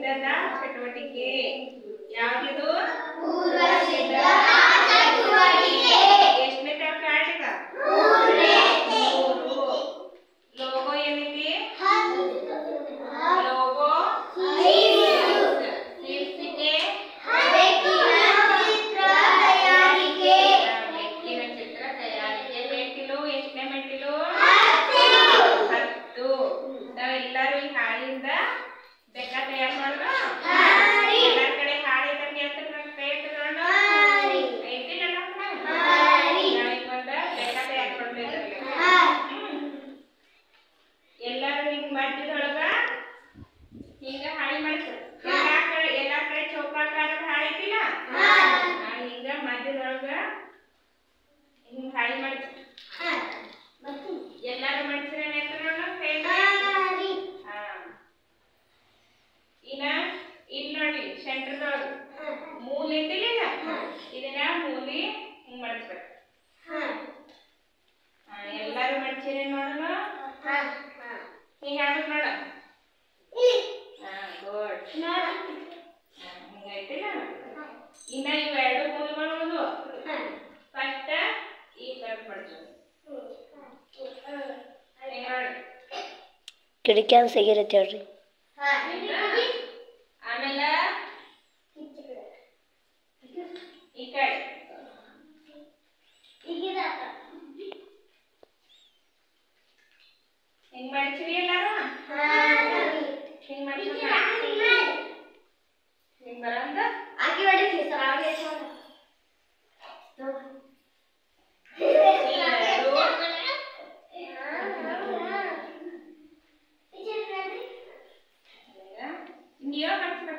ಸಿದ್ಧತಾ ಚಟುವಟಿಕೆ ಯಾವುದು? ಪೂರ್ವ ಸಿದ್ಧತಾ ಚಟುವಟಿಕೆ. ಎಷ್ಟನೇ ಕಾಣಿಕ? ಲೋಗೋ ಏನಿದೆ? ಲೋಗೋ ಶೀರ್ಷಿಕೆ ಚಿತ್ರ ತಯಾರಿಕೆ. ಬೆಕ್ಕಿನ ಚಿತ್ರ ತಯಾರಿಕೆ. ಮೆಟ್ಟಿಲು ಎಷ್ಟನೇ ಮೆಟ್ಟಿಲು? 10. ನಾವೆಲ್ಲರೂ ಈ ಹಾಳಿಂದ ಬೆಕ್ಕ ತಯಾರು ಮಾಡೋಣ. ಎಲ್ಲ ಕಡೆ ಹಾಳಿ ತಂದು ಕೈ ಎತ್ತುಕೊಂಡು ಐತಿ ನನ್ನ ನಾವಿಗೊಂದ ಬೆಕ್ಕ ತಯಾರು ಮಾಡ್ಬೇಕು. ಎಲ್ಲರೂ ಹಿಂಗ್ ಮಧ್ಯದೊಳಗ ಹಿಂಗ ಹಾಳಿ ಮಾಡ್ತಾರೆ. ಎಲ್ಲಾ ಕಡೆ ಚೌಕಾಕಾರದ ಹಾಳಿ ಐತಿಲ್ಲ, ಹಿಂಗ ಮಧ್ಯದೊಳಗ ಹಿಂಗ್ ಹಾಳಿ ಮಾಡ್ತಾರೆ. ಎಲ್ಲಾರು ಮಾಡ್ತೀರ ಇನ್ನ ಇಲ್ಲಿ ನೋಡಿ ಸೆಂಟರ್ದೊಳಗ ಮೂಲೆ ಐತಿಲ್ಲ, ಇದನ್ನ ಮೂಲಿ ಹಿಂಗ್ ಮಾಡಿಸ್ಬೇಕು. ಎಲ್ಲಾರು ಮಾಡ್ತೀರಿ ನೋಡೋಣ. ಹಿಂಗ ಆಗ್ಬೇಕು ನೋಡ. ಗುಡ್. ಹಿಂಗೈತಿಲ್ಲ. ಇನ್ನ ಇವೆರಡು ಮೂಲೆಗಳು ಉಳಿದು ಫಸ್ಟ್ ಈ ಕಟ್ ಮಾಡ್ತೀವಿ. ಕಿಡಿಕ್ಯಾನ್ ಸಿಗಿರತ್ತೆ ಹೇಳ್ರಿ. ಆಮೇಲೆ ಈ ಕಡೆ ಹಿಂಗ್ ಮಾಡ್ತೀವಿ ಎಲ್ಲಾರು. ಹಿಂಗ್ ಮಾಡ್ತೀವಿ ಹಿಂಗ್ ಬರಂದ ನೀವ